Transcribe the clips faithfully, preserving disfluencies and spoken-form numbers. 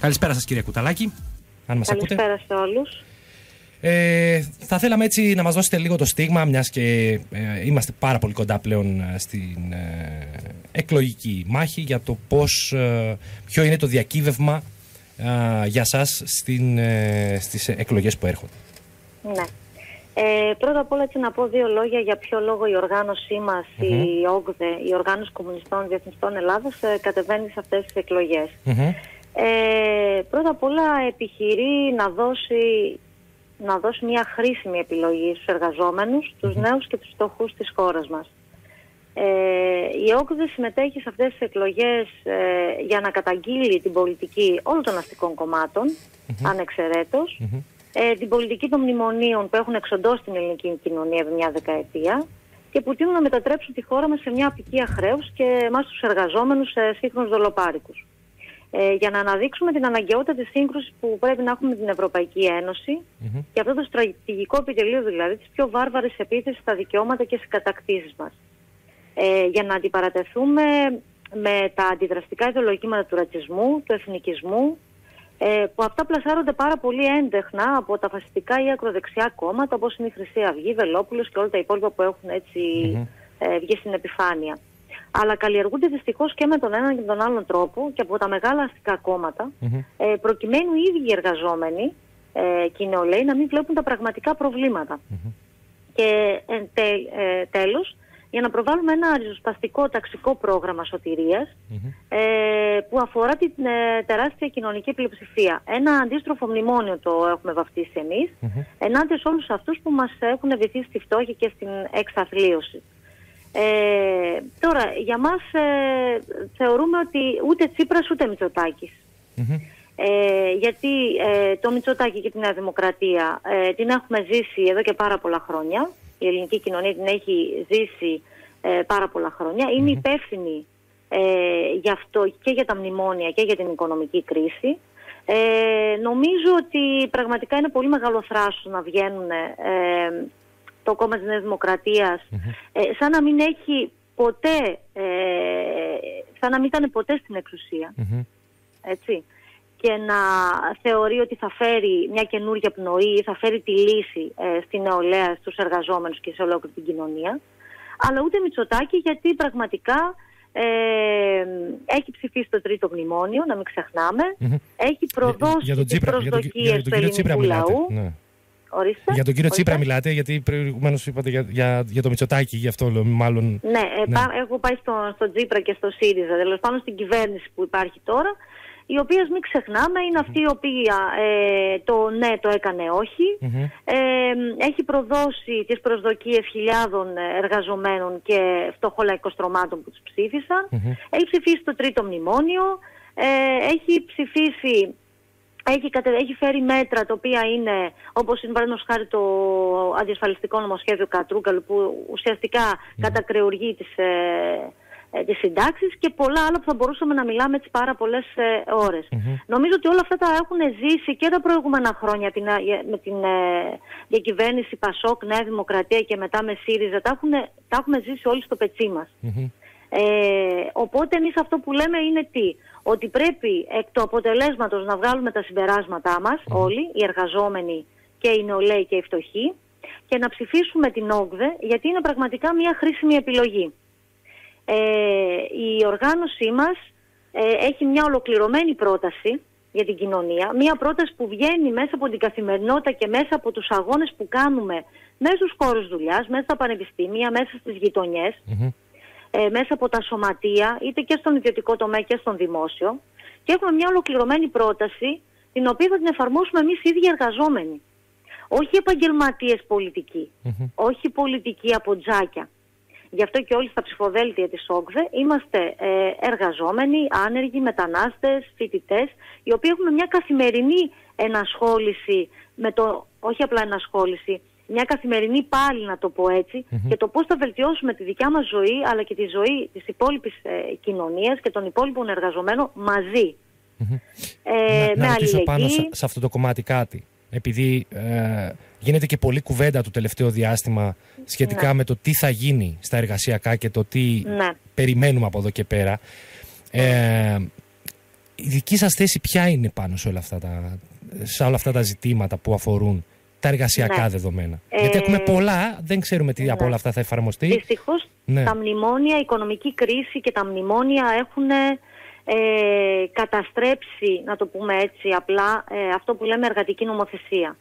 Καλησπέρα σας, κυρία Κουταλάκη. Αν μας ακούτε. Καλησπέρα σε όλους. Ε, θα θέλαμε έτσι να μας δώσετε λίγο το στίγμα, μιας και ε, είμαστε πάρα πολύ κοντά πλέον στην ε, εκλογική μάχη, για το πώς, ε, ποιο είναι το διακύβευμα ε, για σας στην, ε, στις εκλογές που έρχονται. Ναι. Ε, πρώτα απ' όλα έτσι να πω δύο λόγια για ποιο λόγο η οργάνωσή μας, mm-hmm. η ΟΚΔΕ, η Οργάνωση Κομμουνιστών Διεθνιστών Ελλάδος, ε, κατεβαίνει σε αυτές τις εκλογές. Mm-hmm. Ε, πρώτα απ' όλα επιχειρεί να δώσει, να δώσει μια χρήσιμη επιλογή στους εργαζόμενους, τους mm-hmm. νέους και τους φτωχούς της χώρας μας. Ε, η ΟΚΔΕ συμμετέχει σε αυτές τις εκλογές ε, για να καταγγείλει την πολιτική όλων των αστικών κομμάτων, mm-hmm. ανεξαιρέτως, mm-hmm. ε, την πολιτική των μνημονίων που έχουν εξοντώσει την ελληνική κοινωνία επί μια δεκαετία και που τείνουν να μετατρέψουν τη χώρα μας σε μια απικία χρέους και εμάς τους εργαζόμενους σε σύγχρονους δολοπάρικους. Ε, για να αναδείξουμε την αναγκαιότητα της σύγκρουσης που πρέπει να έχουμε με την Ευρωπαϊκή Ένωση mm-hmm. και αυτό το στρατηγικό επιτελείο δηλαδή της πιο βάρβαρης επίθεσης στα δικαιώματα και στις κατακτήσεις μας. Ε, για να αντιπαρατεθούμε με τα αντιδραστικά ιδεολογήματα του ρατσισμού, του εθνικισμού, ε, που αυτά πλασάρονται πάρα πολύ έντεχνα από τα φασιστικά ή ακροδεξιά κόμματα όπως είναι η Χρυσή Αυγή, Βελόπουλος και όλα τα υπόλοιπα που έχουν έτσι mm-hmm. ε, βγει στην επιφάνεια. Αλλά καλλιεργούνται δυστυχώς και με τον έναν και τον άλλον τρόπο και από τα μεγάλα αστικά κόμματα, mm-hmm. ε, προκειμένου οι ίδιοι οι εργαζόμενοι ε, και οι νεολαίοι να μην βλέπουν τα πραγματικά προβλήματα. Mm-hmm. Και ε, τε, ε, τέλος, για να προβάλλουμε ένα ριζοσπαστικό ταξικό πρόγραμμα σωτηρίας mm-hmm. ε, που αφορά την ε, τεράστια κοινωνική πλειοψηφία. Ένα αντίστροφο μνημόνιο το έχουμε βαφτίσει εμείς, mm-hmm. ενάντια σε όλους αυτούς που μας έχουν βυθίσει στη φτώχεια και στην εξαθλίωση. Ε, τώρα, για μας ε, θεωρούμε ότι ούτε Τσίπρας ούτε Μητσοτάκης. Mm-hmm. Ε, γιατί ε, το Μητσοτάκη και τη Νέα Δημοκρατία ε, την έχουμε ζήσει εδώ και πάρα πολλά χρόνια. Η ελληνική κοινωνία την έχει ζήσει ε, πάρα πολλά χρόνια. Είναι mm-hmm. υπεύθυνη ε, γι' αυτό και για τα μνημόνια και για την οικονομική κρίση. Ε, νομίζω ότι πραγματικά είναι πολύ μεγάλο θράσος να βγαίνουν ε, το κόμμα της Νέας Δημοκρατίας mm-hmm. ε, σαν να μην έχει ποτέ, ε, σαν να μην ήταν ποτέ στην εξουσία. Mm-hmm. Έτσι. Και να θεωρεί ότι θα φέρει μια καινούργια πνοή, θα φέρει τη λύση ε, στη νεολαία, στους εργαζόμενους και σε ολόκληρη την κοινωνία. Αλλά ούτε Μητσοτάκη, γιατί πραγματικά ε, έχει ψηφίσει το τρίτο μνημόνιο, να μην ξεχνάμε, mm-hmm. έχει προδώσει για, για τις προσδοκίες του ελληνικού λαού. Ναι. Ορίστε. Για τον κύριο Τσίπρα Ορίστε. Μιλάτε, γιατί προηγουμένως είπατε για, για, για το Μητσοτάκη, γι' αυτό μάλλον... Ναι, ε, ναι. Πά, έχω πάει στο, στο Τσίπρα και στο ΣΥΡΙΖΑ, δηλαδή πάνω στην κυβέρνηση που υπάρχει τώρα, η οποία, μην ξεχνάμε, είναι αυτή η οποία ε, το ναι το έκανε όχι, mm-hmm. ε, έχει προδώσει τις προσδοκίες χιλιάδων εργαζομένων και φτωχολαϊκοστρωμάτων που τους ψήφισαν, mm-hmm. έχει ψηφίσει το τρίτο μνημόνιο, ε, έχει ψηφίσει... Έχει, κατε, έχει φέρει μέτρα τα οποία είναι, όπως είναι παραδείγματος χάρη το αντιασφαλιστικό νομοσχέδιο Κατρούγκαλου, που ουσιαστικά mm. κατακρεουργεί τις, ε, ε, τις συντάξεις και πολλά άλλα που θα μπορούσαμε να μιλάμε έτσι πάρα πολλές ε, ώρες. Mm-hmm. Νομίζω ότι όλα αυτά τα έχουν ζήσει και τα προηγούμενα χρόνια την, με την ε, διακυβέρνηση Πασόκ, Νέα Δημοκρατία και μετά με ΣΥΡΙΖΑ. Τα, έχουν, τα έχουμε ζήσει όλοι στο πετσί μας. Mm-hmm. Ε, οπότε εμείς αυτό που λέμε είναι τι? Ότι πρέπει εκ του αποτελέσματος να βγάλουμε τα συμπεράσματά μας mm. όλοι, οι εργαζόμενοι και οι νεολαίοι και οι φτωχοί, και να ψηφίσουμε την ΟΚΔΕ, γιατί είναι πραγματικά μια χρήσιμη επιλογή. Ε, η οργάνωσή μας ε, έχει μια ολοκληρωμένη πρόταση για την κοινωνία, μια πρόταση που βγαίνει μέσα από την καθημερινότητα και μέσα από τους αγώνες που κάνουμε μέσα στους χώρους δουλειάς, μέσα στα πανεπιστήμια, μέσα στις γειτονιές, mm-hmm. Ε, μέσα από τα σωματεία, είτε και στον ιδιωτικό τομέα και στον δημόσιο, και έχουμε μια ολοκληρωμένη πρόταση την οποία θα την εφαρμόσουμε εμείς οι ίδιοι εργαζόμενοι. Όχι επαγγελματίες πολιτικοί, mm-hmm. όχι πολιτικοί από τζάκια. Γι' αυτό και όλοι στα ψηφοδέλτια της ΟΚΔΕ είμαστε ε, εργαζόμενοι, άνεργοι, μετανάστες, φοιτητές, οι οποίοι έχουμε μια καθημερινή ενασχόληση με το, όχι απλά ενασχόληση, μια καθημερινή πάλι, να το πω έτσι, mm-hmm. και το πώς θα βελτιώσουμε τη δικιά μας ζωή, αλλά και τη ζωή της υπόλοιπης ε, κοινωνίας και των υπόλοιπων εργαζομένων μαζί. Mm-hmm. Ε, να, με να ρωτήσω πάνω σε, σε αυτό το κομμάτι κάτι. Επειδή ε, γίνεται και πολλή κουβέντα το τελευταίο διάστημα σχετικά ναι. με το τι θα γίνει στα εργασιακά και το τι ναι. περιμένουμε από εδώ και πέρα. Ε, Η δική σας θέση ποια είναι πάνω σε όλα αυτά τα, σε όλα αυτά τα ζητήματα που αφορούν τα εργασιακά ναι. δεδομένα? Ε, Γιατί έχουμε πολλά, δεν ξέρουμε τι ναι. από όλα αυτά θα εφαρμοστεί. Δυστυχώς ναι. τα μνημόνια, η οικονομική κρίση και τα μνημόνια έχουν ε, καταστρέψει, να το πούμε έτσι απλά, ε, αυτό που λέμε εργατική νομοθεσία.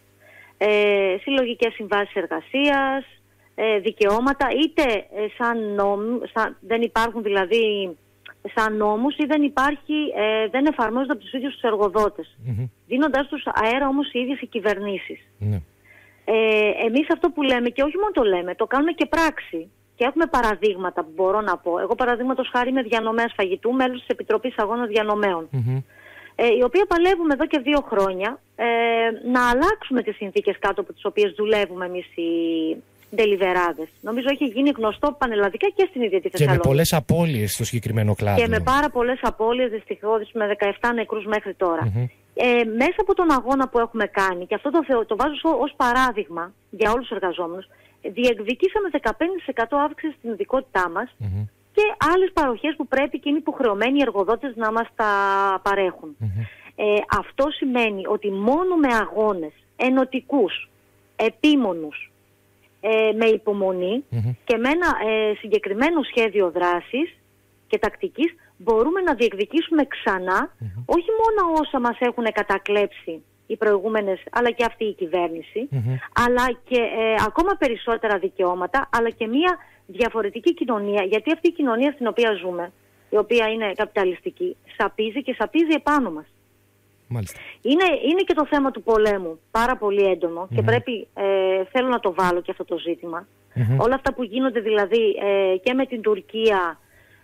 Ε, συλλογικές συμβάσεις εργασίας, ε, δικαιώματα, είτε ε, σαν νόμου, σαν, δεν υπάρχουν δηλαδή σαν νόμους ή δεν υπάρχει, ε, δεν εφαρμόζονται από τους ίδιους τους εργοδότες. Mm-hmm. Δίνοντάς τους αέρα όμως οι ίδιες οι κυβερνήσεις. Mm-hmm. Ε, εμείς αυτό που λέμε, και όχι μόνο το λέμε, το κάνουμε και πράξη. Και έχουμε παραδείγματα που μπορώ να πω. Εγώ παραδείγματος χάρη είμαι διανομέας φαγητού, μέλος της Επιτροπής Αγώνας Διανομέων. Mm-hmm. Ε, η οποία παλεύουμε εδώ και δύο χρόνια ε, να αλλάξουμε τις συνθήκες κάτω από τις οποίες δουλεύουμε εμείς οι ντελιβεράδες. Νομίζω έχει γίνει γνωστό πανελλαδικά και στην ίδια τη Θεσσαλονίκη. Και με πολλές απώλειες στο συγκεκριμένο κλάδο. Και με πάρα πολλές απώλειες, δυστυχώς, με δεκαεπτά νεκρούς μέχρι τώρα. Mm-hmm. Ε, μέσα από τον αγώνα που έχουμε κάνει, και αυτό το, θεω, το βάζω ως παράδειγμα για όλους τους εργαζόμενους, διεκδικήσαμε δεκαπέντε τοις εκατό αύξηση στην ειδικότητά μας mm-hmm. και άλλες παροχές που πρέπει και είναι υποχρεωμένοι οι εργοδότες να μας τα παρέχουν. Mm-hmm. Ε, αυτό σημαίνει ότι μόνο με αγώνες ενωτικούς, επίμονους, ε, με υπομονή mm-hmm. και με ένα ε, συγκεκριμένο σχέδιο δράσης και τακτικής μπορούμε να διεκδικήσουμε ξανά mm-hmm. όχι μόνο όσα μας έχουν κατακλέψει οι προηγούμενες, αλλά και αυτή η κυβέρνηση, mm-hmm. αλλά και ε, ακόμα περισσότερα δικαιώματα, αλλά και μια διαφορετική κοινωνία, γιατί αυτή η κοινωνία στην οποία ζούμε, η οποία είναι καπιταλιστική, σαπίζει και σαπίζει επάνω μας. Μάλιστα. Είναι, είναι και το θέμα του πολέμου πάρα πολύ έντονο mm-hmm. και πρέπει, ε, θέλω να το βάλω και αυτό το ζήτημα. Mm-hmm. Όλα αυτά που γίνονται δηλαδή ε, και με την Τουρκία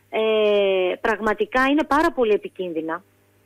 ε, πραγματικά είναι πάρα πολύ επικίνδυνα.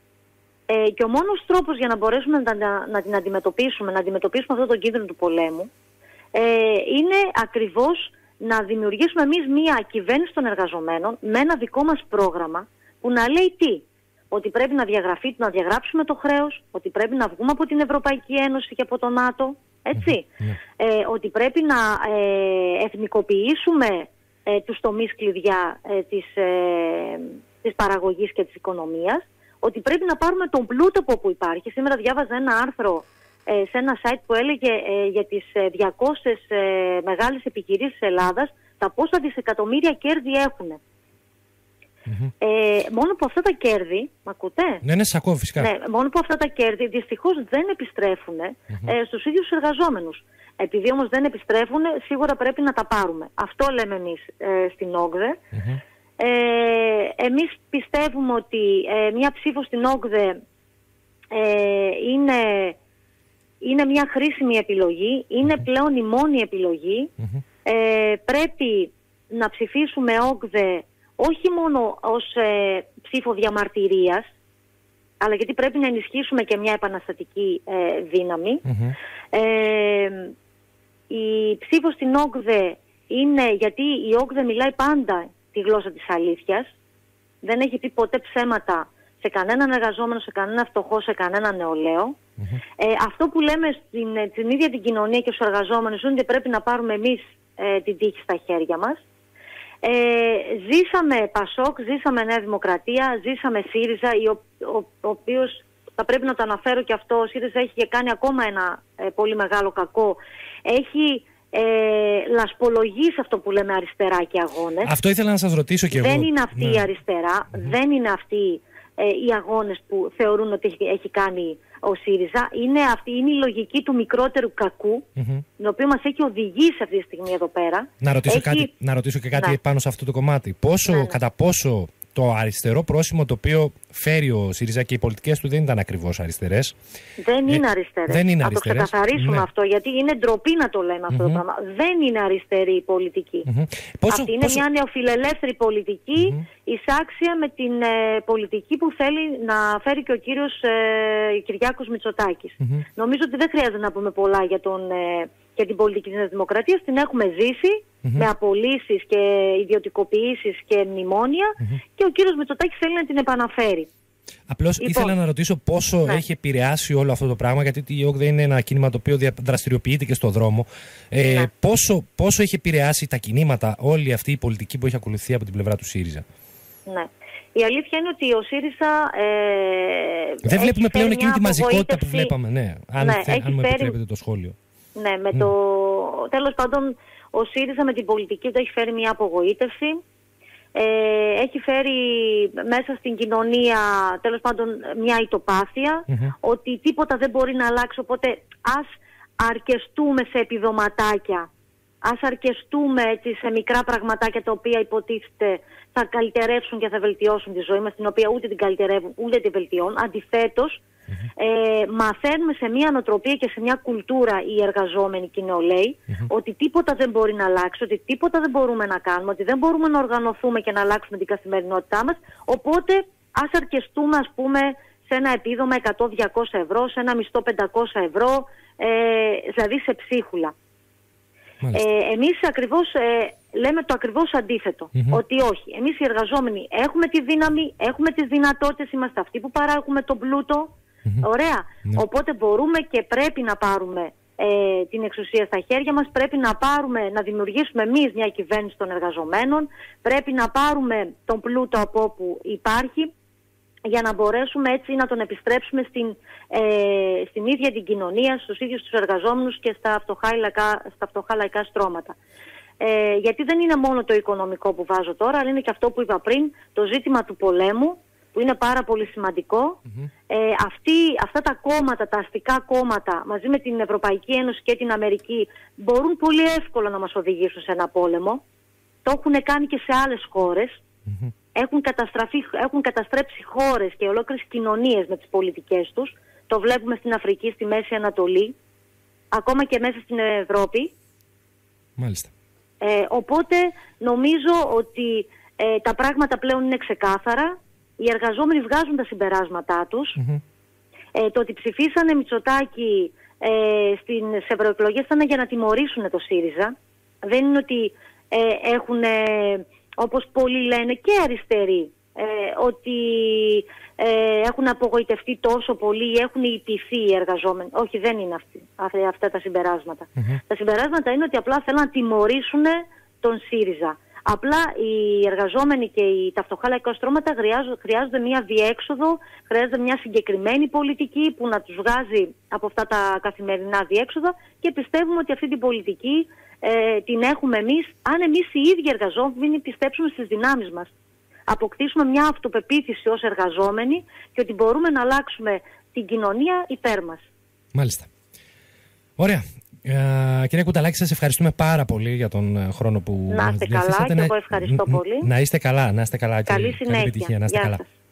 Ε, και ο μόνος τρόπος για να μπορέσουμε να, να, να την αντιμετωπίσουμε, να αντιμετωπίσουμε αυτό το κίνδυνο του πολέμου, ε, είναι ακριβώς να δημιουργήσουμε εμείς μία κυβέρνηση των εργαζομένων με ένα δικό μας πρόγραμμα που να λέει τι? Ότι πρέπει να διαγραφεί, να διαγράψουμε το χρέος, ότι πρέπει να βγούμε από την Ευρωπαϊκή Ένωση και από το ΝΑΤΟ, έτσι. Mm-hmm. Ε, ότι πρέπει να ε, εθνικοποιήσουμε ε, τους τομείς κλειδιά ε, της, ε, της παραγωγής και της οικονομίας, ότι πρέπει να πάρουμε τον πλούτο από όπου υπάρχει. Σήμερα διάβαζα ένα άρθρο ε, σε ένα site που έλεγε ε, για τις ε, διακόσιες ε, μεγάλες επιχειρήσεις της Ελλάδας τα πόσα δισεκατομμύρια κέρδη έχουν. Mm-hmm. Ε, μόνο που αυτά τα κέρδη, μ' ακούτε? Ναι, ναι, σας ακούω φυσικά. Ναι, μόνο που αυτά τα κέρδη δυστυχώς δεν επιστρέφουν mm-hmm. ε, στους ίδιους τους εργαζόμενους. Επειδή όμως δεν επιστρέφουν, σίγουρα πρέπει να τα πάρουμε. Αυτό λέμε εμείς ε, στην ΟΚΔΕ. Mm-hmm. Ε, εμείς πιστεύουμε ότι ε, μια ψήφος στην ΟΚΔΕ ε, είναι, είναι μια χρήσιμη επιλογή, είναι mm-hmm. πλέον η μόνη επιλογή. Mm-hmm. Ε, πρέπει να ψηφίσουμε ΟΚΔΕ όχι μόνο ως ε, ψήφο διαμαρτυρίας, αλλά γιατί πρέπει να ενισχύσουμε και μια επαναστατική ε, δύναμη. Mm-hmm. Ε, η ψήφος στην ΟΚΔΕ είναι γιατί η ΟΚΔΕ μιλάει πάντα τη γλώσσα της αλήθειας, δεν έχει πει ποτέ ψέματα σε κανέναν εργαζόμενο, σε κανένα φτωχό, σε κανέναν νεολαίο. Mm-hmm. Ε, αυτό που λέμε στην, στην ίδια την κοινωνία και στους εργαζόμενους είναι ότι πρέπει να πάρουμε εμείς ε, την τύχη στα χέρια μας. Ε, ζήσαμε Πασόκ, ζήσαμε Νέα Δημοκρατία, ζήσαμε ΣΥΡΙΖΑ, ο, ο, ο οποίος, θα πρέπει να το αναφέρω και αυτό, ο ΣΥΡΙΖΑ έχει κάνει ακόμα ένα ε, πολύ μεγάλο κακό. Έχει ε, λασπολογήσει αυτό που λέμε αριστερά και αγώνες. Αυτό ήθελα να σας ρωτήσω και εγώ. Δεν είναι αυτή ναι. η αριστερά, mm-hmm. δεν είναι αυτοί ε, οι αγώνες που θεωρούν ότι έχει, έχει κάνει ο ΣΥΡΙΖΑ. Είναι, αυτή, είναι η λογική του μικρότερου κακού, mm-hmm. την οποία μας έχει οδηγήσει αυτή τη στιγμή εδώ πέρα. Να ρωτήσω, έχει... κάτι, να ρωτήσω και κάτι ναι. πάνω σε αυτό το κομμάτι. Πόσο, ναι, ναι. Κατά πόσο το αριστερό πρόσημο το οποίο φέρει ο ΣΥΡΙΖΑ και οι πολιτικές του δεν ήταν ακριβώς αριστερές. Δεν είναι αριστερές. Δεν είναι να αριστερές. το ξεκαθαρίσουμε ναι. αυτό, γιατί είναι ντροπή να το λέμε αυτό mm-hmm. το πράγμα. Δεν είναι αριστερή η πολιτική. Mm-hmm. Πόσο, Αυτή είναι πόσο... μια νεοφιλελεύθερη πολιτική, mm-hmm. εισάξια με την ε, πολιτική που θέλει να φέρει και ο κύριος ε, Κυριάκος Μητσοτάκης. Mm-hmm. Νομίζω ότι δεν χρειάζεται να πούμε πολλά για, τον, ε, για την πολιτική της Δημοκρατίας. Την έχουμε ζήσει. Mm-hmm. με απολύσεις και ιδιωτικοποιήσεις και μνημόνια mm-hmm. και ο κύριος Μητσοτάκης θέλει να την επαναφέρει. Απλώς λοιπόν, ήθελα να ρωτήσω πόσο ναι. έχει επηρεάσει όλο αυτό το πράγμα, γιατί η ΟΚΔΕ είναι ένα κίνημα το οποίο δραστηριοποιείται και στο δρόμο. Ε, ναι. πόσο, πόσο έχει επηρεάσει τα κινήματα όλη αυτή η πολιτική που έχει ακολουθεί από την πλευρά του ΣΥΡΙΖΑ? Ναι. Η αλήθεια είναι ότι ο ΣΥΡΙΖΑ. Ε, Δεν βλέπουμε πλέον εκείνη τη μαζικότητα που βλέπαμε, ναι. Αν, ναι, θε, αν μου φέρει... επιτρέπετε το σχόλιο. Ναι, με mm. το. Τέλος πάντων, ο ΣΥΡΙΖΑ με την πολιτική του έχει φέρει μια απογοήτευση. Ε, έχει φέρει μέσα στην κοινωνία, τέλος πάντων, μια ητοπάθεια, mm-hmm. ότι τίποτα δεν μπορεί να αλλάξει, οπότε ας αρκεστούμε σε επιδοματάκια, ας αρκεστούμε έτσι, σε μικρά πραγματάκια τα οποία υποτίθεται θα καλυτερεύσουν και θα βελτιώσουν τη ζωή μας, την οποία ούτε την καλυτερεύουν ούτε την βελτιώνουν. Αντιθέτως, mm-hmm. ε, μαθαίνουμε σε μια νοοτροπία και σε μια κουλτούρα οι εργαζόμενοι και οι νεολαίοι mm-hmm. ότι τίποτα δεν μπορεί να αλλάξει, ότι τίποτα δεν μπορούμε να κάνουμε, ότι δεν μπορούμε να οργανωθούμε και να αλλάξουμε την καθημερινότητά μας. Οπότε ας αρκεστούμε, ας πούμε, σε ένα επίδομα εκατό με διακόσια ευρώ, σε ένα μισθό πεντακόσια ευρώ, ε, δηλαδή σε ψίχουλα. Ε, εμείς ακριβώς ε, λέμε το ακριβώς αντίθετο, mm-hmm. ότι όχι, εμείς οι εργαζόμενοι έχουμε τη δύναμη, έχουμε τις δυνατότητες, είμαστε αυτοί που παράγουμε τον πλούτο, mm-hmm. ωραία, mm-hmm. οπότε μπορούμε και πρέπει να πάρουμε ε, την εξουσία στα χέρια μας, πρέπει να πάρουμε, να δημιουργήσουμε εμείς μια κυβέρνηση των εργαζομένων, πρέπει να πάρουμε τον πλούτο από όπου υπάρχει, για να μπορέσουμε έτσι να τον επιστρέψουμε στην, ε, στην ίδια την κοινωνία, στους ίδιους τους εργαζόμενους και στα φτωχά λαϊκά, στα φτωχά λαϊκά στρώματα. Ε, γιατί δεν είναι μόνο το οικονομικό που βάζω τώρα, αλλά είναι και αυτό που είπα πριν, το ζήτημα του πολέμου, που είναι πάρα πολύ σημαντικό. Mm-hmm. Ε, αυτοί, αυτά τα κόμματα, τα αστικά κόμματα, μαζί με την Ευρωπαϊκή Ένωση και την Αμερική, μπορούν πολύ εύκολα να μας οδηγήσουν σε ένα πόλεμο. Το έχουν κάνει και σε άλλες χώρες. Mm-hmm. Έχουν, έχουν καταστρέψει χώρες και ολόκληρες κοινωνίες με τις πολιτικές τους. Το βλέπουμε στην Αφρική, στη Μέση Ανατολή, ακόμα και μέσα στην Ευρώπη. Μάλιστα. Ε, οπότε νομίζω ότι ε, τα πράγματα πλέον είναι ξεκάθαρα. Οι εργαζόμενοι βγάζουν τα συμπεράσματά τους. Mm-hmm. Ε, το ότι ψηφίσανε Μητσοτάκη ε, στις ευρωεκλογές ήταν για να τιμωρήσουν το ΣΥΡΙΖΑ. Δεν είναι ότι ε, έχουν... Ε, όπως πολλοί λένε και αριστεροί, ε, ότι ε, έχουν απογοητευτεί τόσο πολύ ή έχουν ιτηθεί οι εργαζόμενοι. Όχι, δεν είναι αυτοί, αυτά, αυτά τα συμπεράσματα. Mm-hmm. Τα συμπεράσματα είναι ότι απλά θέλουν να τιμωρήσουν τον ΣΥΡΙΖΑ. Απλά οι εργαζόμενοι και οι, τα φτωχά λαϊκά στρώματα χρειάζονται, χρειάζονται μια διέξοδο, χρειάζονται μια συγκεκριμένη πολιτική που να τους βγάζει από αυτά τα καθημερινά διέξοδα και πιστεύουμε ότι αυτή την πολιτική ε, την έχουμε εμείς, αν εμείς οι ίδιοι εργαζόμενοι πιστέψουμε στις δυνάμεις μας. Αποκτήσουμε μια αυτοπεποίθηση ως εργαζόμενοι και ότι μπορούμε να αλλάξουμε την κοινωνία υπέρ μας. Μάλιστα. Ωραία. Uh, κύριε Κουταλάκη, σας ευχαριστούμε πάρα πολύ για τον χρόνο που να είστε καλά και εγώ ευχαριστώ πολύ. Να είστε καλά, να είστε καλά. Καλή και συνέχεια. επιτυχία, να είστε Γεια καλά. σας.